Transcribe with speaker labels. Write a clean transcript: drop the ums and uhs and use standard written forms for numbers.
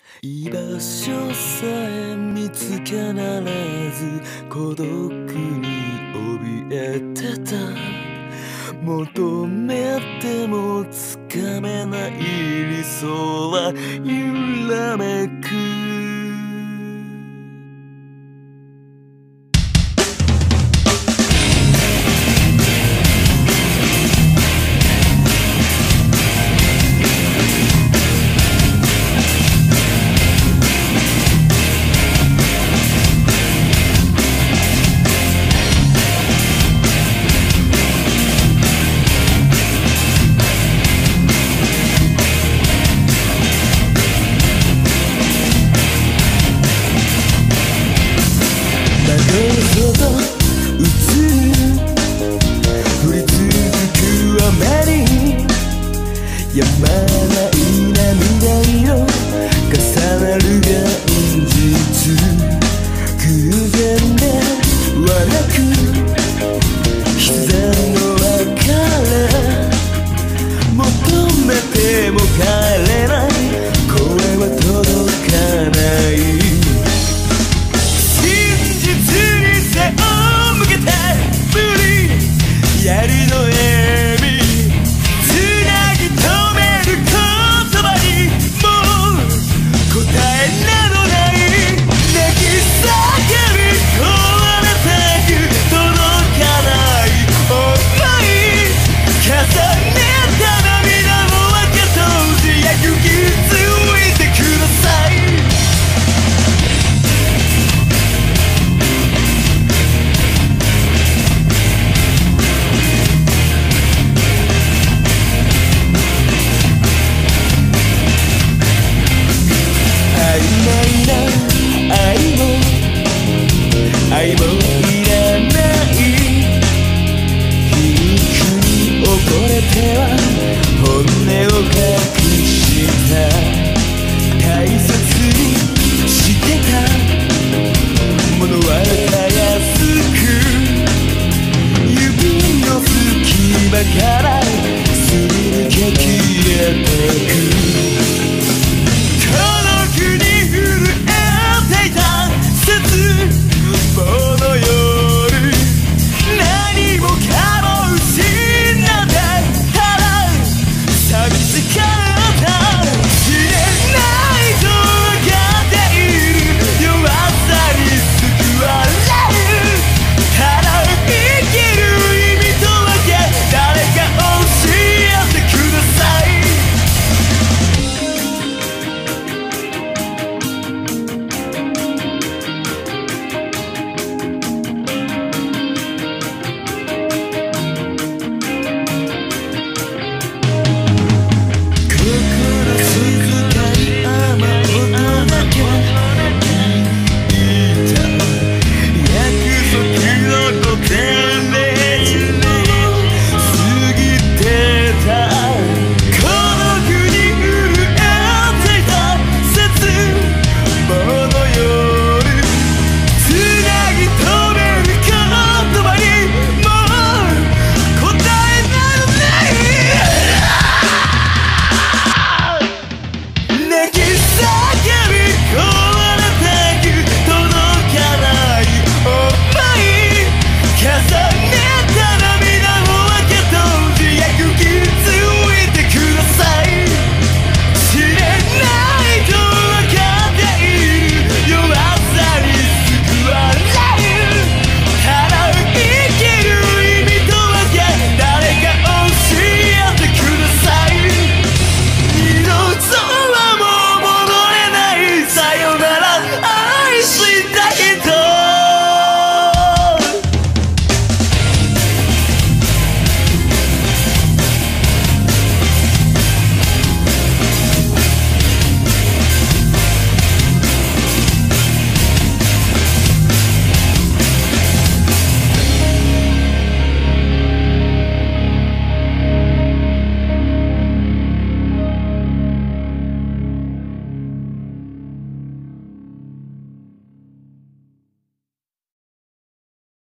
Speaker 1: 居場所さえ見つけられず孤独に怯えてた。求めてもつかめない理想は揺らめく。止まない涙よ重なる現実、偶然ではなく必然の別れ。求めても帰れない声は届かない。真実に背を向けて無理やりの笑み愛もいらない皮肉に溺れては本音を隠した大切にしてたものはたやすく指の隙間からすり抜け消えてく。